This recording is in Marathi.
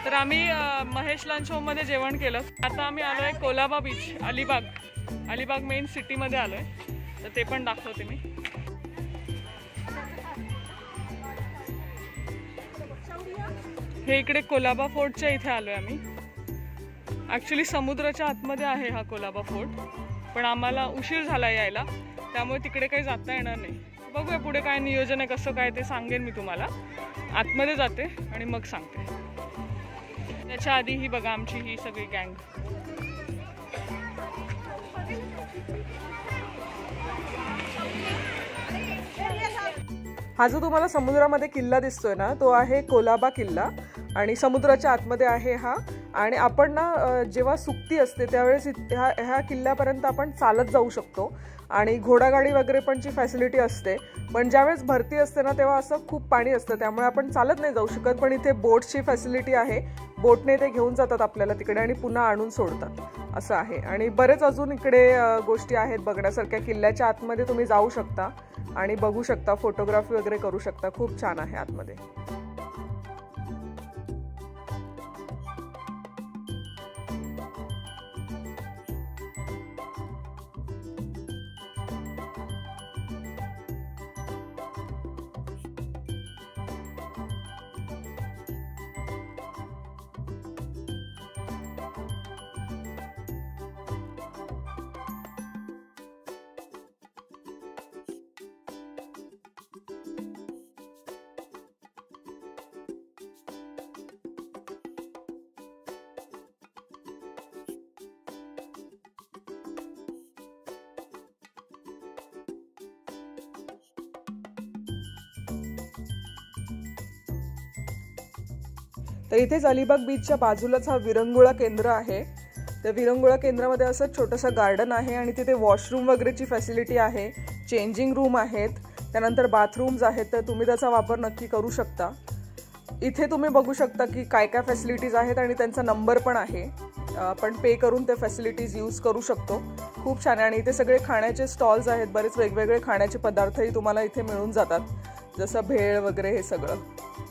तर आम्ही महेश लंच होममध्ये जेवण केलं. आता आम्ही आलो आहे कोलाबा बीच, अलिबाग मेन सिटीमध्ये आलो आहे. तर ते पण दाखवते मी. हे इकडे कोलाबा फोर्टच्या इथे आलो आहे आम्ही. ॲक्च्युली समुद्राच्या आतमध्ये आहे हा कोलाबा फोर्ट, पण आम्हाला उशीर झाला यायला, त्यामुळे तिकडे काही जाता येणार नाही. बघूया पुढे काय नियोजन आहे, कसं काय ते सांगेन मी तुम्हाला. आतमध्ये जाते आणि मग सांगते. त्याच्या आधी ही बघा आमची ही सगळी गँग. हा जो तुम्हाला समुद्रामध्ये किल्ला दिसतोय ना, तो आहे कोलाबा किल्ला आणि समुद्राच्या आतमध्ये आहे हा. आणि आपण ना जेव्हा सुट्टी असते त्यावेळेस ह्या किल्ल्यापर्यंत आपण चालत जाऊ शकतो आणि घोडागाडी वगैरे पण ची फॅसिलिटी असते. पण ज्यावेळेस भरती असते ना तेव्हा असं खूप पाणी असतं, त्यामुळे आपण चालत नाही जाऊ शकत. पण इथे बोटची फॅसिलिटी आहे, बोटने ते घेऊन जातात आपल्याला तिकडे आणि पुन्हा आणून सोडतात असं आहे. आणि बरेच अजून इकडे गोष्टी आहेत बघण्यासारख्या. किल्ल्याच्या आतमध्ये तुम्ही जाऊ शकता आणि बघू शकता, फोटोग्राफी वगैरे करू शकता. खूप छान आहे आतमध्ये. तर इथेच अलिबाग बीचच्या बाजूलाच हा विरंगुळा केंद्र आहे. त्या विरंगुळा केंद्रामध्ये असं छोटंसं गार्डन आहे आणि तिथे वॉशरूम वगैरेची फॅसिलिटी आहे, चेंजिंग रूम आहेत, त्यानंतर बाथरूम्स आहेत. तर तुम्ही त्याचा वापर नक्की करू शकता. इथे तुम्ही बघू शकता की काय काय फॅसिलिटीज आहेत आणि त्यांचा नंबर पण आहे. आपण पे करून ते फॅसिलिटीज यूज करू शकतो. खूप छान आहे. आणि इथे सगळे खाण्याचे स्टॉल्स आहेत, बरेच वेगवेगळे खाण्याचे पदार्थही तुम्हाला इथे मिळून जातात, जसं भेळ वगैरे हे सगळं.